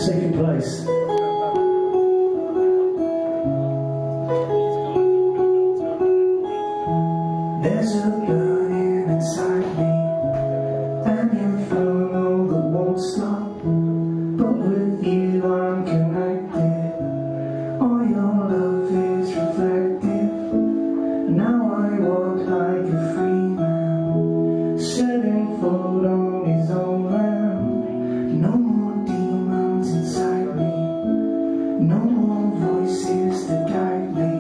second place. There's a burning inside me, an inferno that won't stop. But with you I'm connected, all your love is reflective. Now I walk like a free man, setting foot on his own land. No more demons inside me, no more voices to guide me.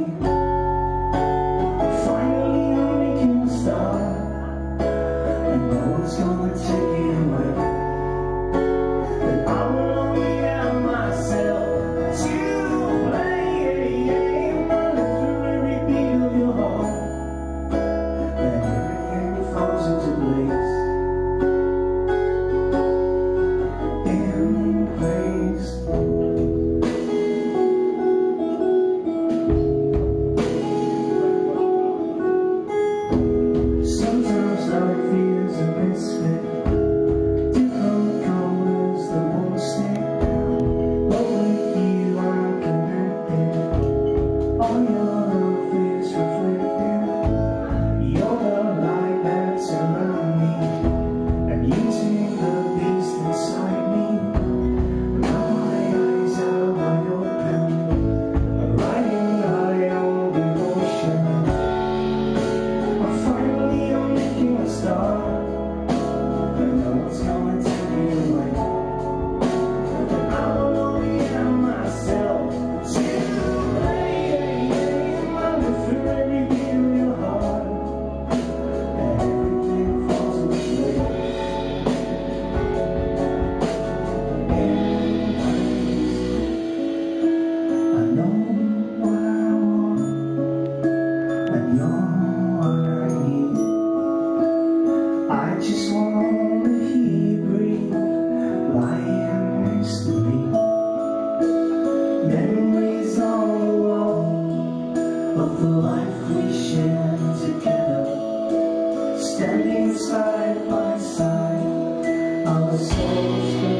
It's gonna take it away, but I will only have myself to blame. I live through every beat of your heart, and everything falls into place. In place. Sometimes life feels a misfit, different colors that won't stick down. But with you I'm connected, all your love is reflected. You're the light that's around me, and you take the beast inside me. Now my eyes are wide open, riding high on devotion. Finally I'm making a start, but no one's gonna take me away. And I will only have myself to blame. I live through every beat of your heart, and everything falls into place. I know what I want, and you're what I need. I just wanna hear you breathe, lying next to me. Memories on the wall of the life we shared together, standing side by side, our souls.